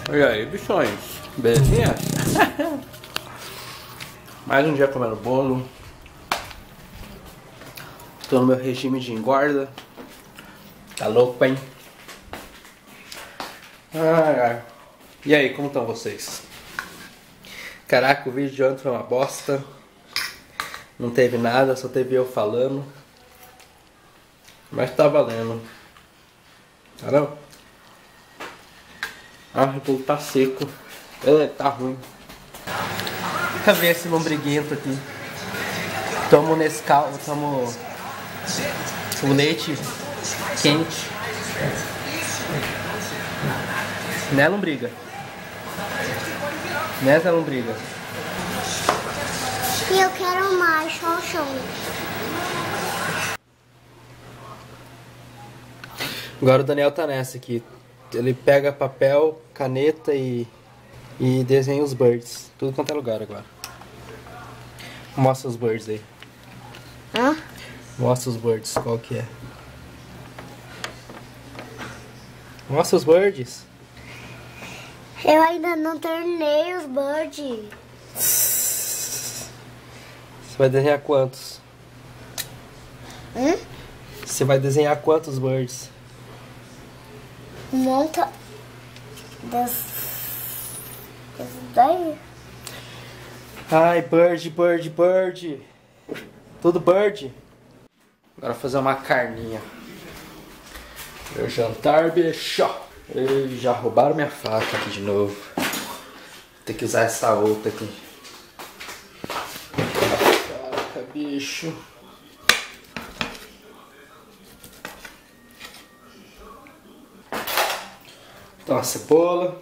E aí, bichões? Belezinha? Mais um dia comendo bolo. Tô no meu regime de engorda. Tá louco, hein? Ai, ai. E aí, como estão vocês? Caraca, o vídeo de ontem foi uma bosta. Não teve nada, só teve eu falando. Mas tá valendo. Tá não? Ah, o bolo tá seco. Tá ruim. Deixa eu ver esse lombriguento aqui. Tomo Nescau, tomo o leite quente. Né, lombriga? Né, Zé Lombriga? E eu quero mais, xoxão. Agora o Daniel tá nessa aqui. Ele pega papel, caneta e desenha os birds. Tudo quanto é lugar agora. Mostra os birds aí. Hã? Mostra os birds, qual que é? Mostra os birds. Eu ainda não terminei os birds. Você vai desenhar quantos? Você vai desenhar quantos birds? Um monte daí. Ai, bird, bird, bird. Tudo bird. Agora fazer uma carninha. Meu jantar, bicho. Já roubaram minha faca aqui de novo. Vou ter que usar essa outra aqui. Caraca, bicho. Então a cebola.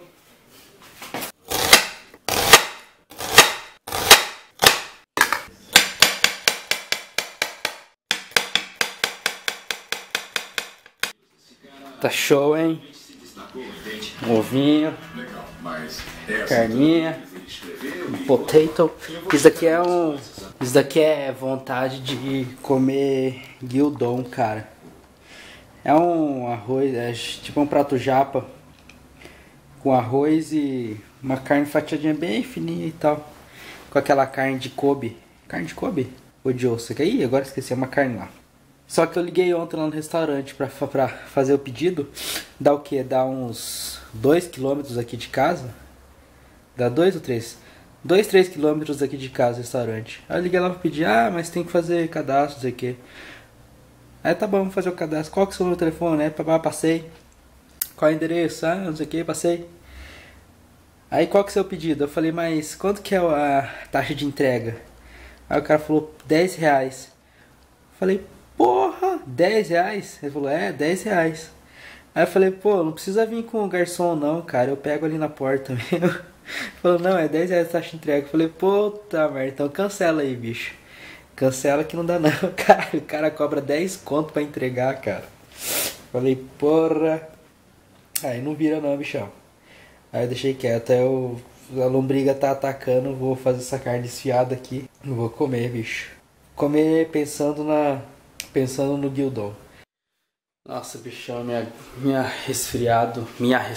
Tá show, hein? Um ovinho, carninha, potato. Isso daqui é vontade de comer gyudon, cara. É um arroz, é tipo um prato japa com arroz e uma carne fatiadinha bem fininha e tal, com aquela carne de Kobe. Carne de Kobe? Ou de osso? Ih, agora esqueci, é uma carne lá. Só que eu liguei ontem lá no restaurante pra fazer o pedido. Dá o que? Dá uns 2 km aqui de casa. Dá 2 ou 3? 2, 3 km aqui de casa o restaurante. Aí eu liguei lá pra pedir. Ah, mas tem que fazer cadastro, não sei o que. Aí tá bom, vamos fazer o cadastro. Qual que é o seu número de telefone? Né? Passei. Qual é o endereço? Ah, não sei o que, passei. Aí qual que é o seu pedido? Eu falei, mas quanto que é a taxa de entrega? Aí o cara falou, 10 reais. Eu falei, porra, 10 reais? Ele falou, 10 reais. Aí eu falei, pô, não precisa vir com o garçom não, cara, eu pego ali na porta mesmo. Ele falou, não, é 10 reais a taxa de entrega. Eu falei, puta merda, então cancela aí, bicho. Cancela que não dá não, cara. O cara cobra 10 conto pra entregar, cara. Eu falei, porra. Aí não vira não, bichão. Aí eu deixei quieto, aí a lombriga tá atacando, vou fazer essa carne desfiada aqui. Não vou comer, bicho. Comer pensando no gyudon. Nossa, bichão, Meu resfriado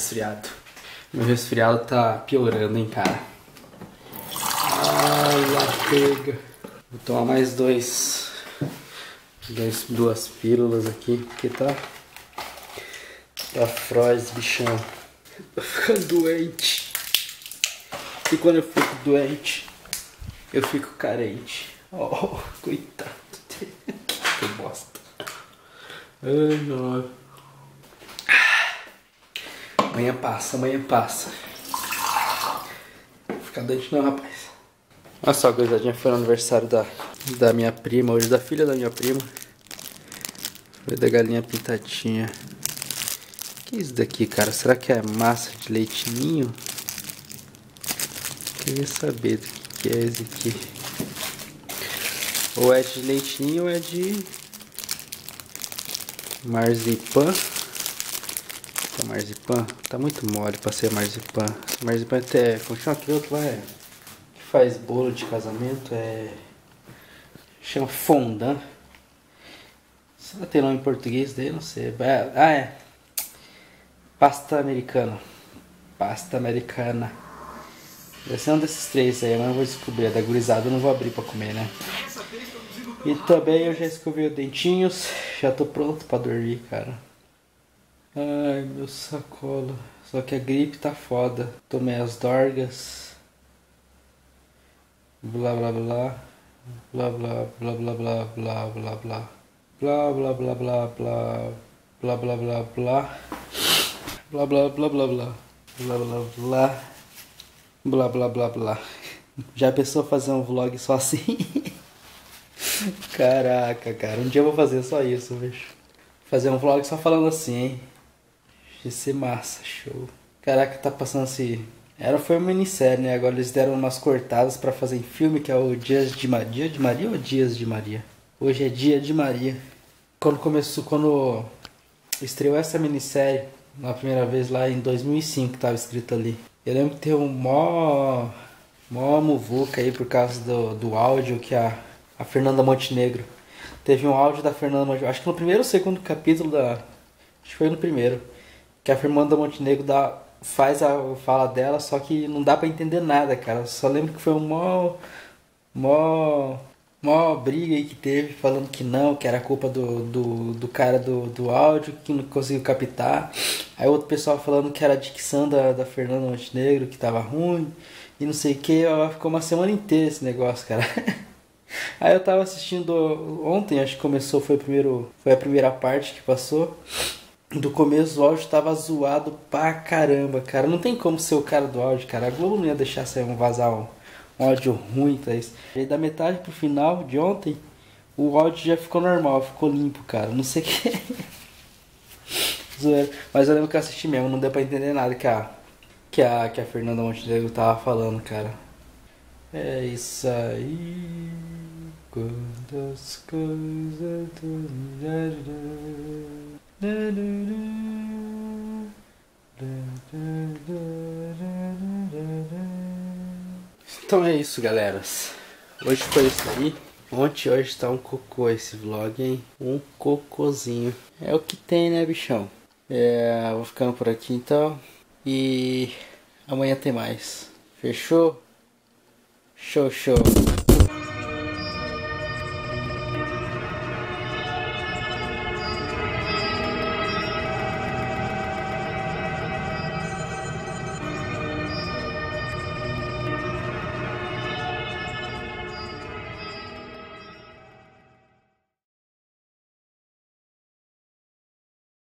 tá piorando, hein, cara. Ai, lá pega. Vou tomar mais duas pílulas aqui, porque tá froz, bichão. Tô ficando doente. E quando eu fico doente, eu fico carente. Oh, coitado dele. Que bosta. Ai, não. Amanhã passa. Não ficar doente não, rapaz. Olha só, gurizadinha, foi no aniversário da minha prima, hoje da filha da minha prima. Foi da galinha pintadinha. Que é isso daqui, cara? Será que é massa de leite ninho? Queria saber do que é esse aqui. Ou é de leite ninho ou é de marzipan. Tá marzipan? Tá muito mole pra ser marzipan. Marzipan até... Como chama aquele outro lá? Que faz bolo de casamento? Chama fondant. Será que tem nome em português daí? Não sei. Ah, é. Pasta americana. pasta americana. Deve ser um desses três aí, mas eu vou descobrir. A da gurizada eu não vou abrir pra comer, né? E também eu já escovei os dentinhos. Já tô pronto pra dormir, cara. Ai, meu sacola. Só que a gripe tá foda. Tomei as dorgas. Blá blá blá. Blá blá blá blá blá blá blá blá. Blá blá blá blá blá. Blá blá blá blá. Blá blá blá blá blá. Blá blá blá. Blá blá blá blá. Já pensou fazer um vlog só assim? Caraca, cara. Um dia eu vou fazer só isso, bicho. Fazer um vlog só falando assim, hein? Ia ser massa, show. Caraca, tá passando assim. Foi uma minissérie, né? Agora eles deram umas cortadas pra fazer em filme, que é o Dias de Maria. Dia de Maria ou Dias de Maria? Hoje é Dia de Maria. Quando estreou essa minissérie, na primeira vez lá em 2005, tava escrito ali. Eu lembro que tem um mó muvuca aí por causa do áudio que a Fernanda Montenegro. Teve um áudio da Fernanda Montenegro, acho que no primeiro ou segundo capítulo acho que foi no primeiro, que a Fernanda Montenegro faz a fala dela, só que não dá pra entender nada, cara. Eu só lembro que foi um mó briga aí que teve, falando que não, que era culpa do cara do áudio, que não conseguiu captar. Aí outro pessoal falando que era a dicção da Fernanda Montenegro, que tava ruim, e não sei o que. Ficou uma semana inteira esse negócio, cara. Aí eu tava assistindo ontem, acho que começou, foi a primeira parte que passou. Do começo o áudio tava zoado pra caramba, cara. Não tem como ser o cara do áudio, cara. A Globo não ia deixar vazar um áudio ruim, tá isso. E aí da metade pro final de ontem, o áudio já ficou normal, ficou limpo, cara. Não sei o que. Zoeira. Mas eu lembro que eu assisti mesmo, não deu pra entender nada que a Fernanda Montenegro tava falando, cara. É isso aí. Quando as coisas Então é isso, galera. Hoje foi isso aí. Hoje tá um cocô esse vlog, hein? Um cocôzinho. É o que tem, né, bichão? Vou ficando por aqui então. E amanhã tem mais. Fechou? Show, show.